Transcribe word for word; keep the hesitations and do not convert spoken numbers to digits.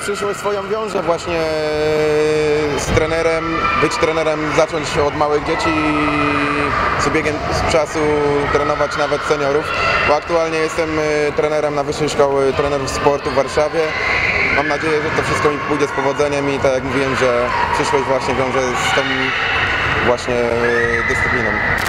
przyszłość swoją wiąże właśnie z trenerem, być trenerem, zacząć od małych dzieci i z biegiem czasu trenować nawet seniorów, bo aktualnie jestem trenerem na Wyższej Szkoły Trenerów Sportu w Warszawie. Mam nadzieję, że to wszystko mi pójdzie z powodzeniem i tak jak mówiłem, że przyszłość właśnie wiąże z tą właśnie dyscypliną.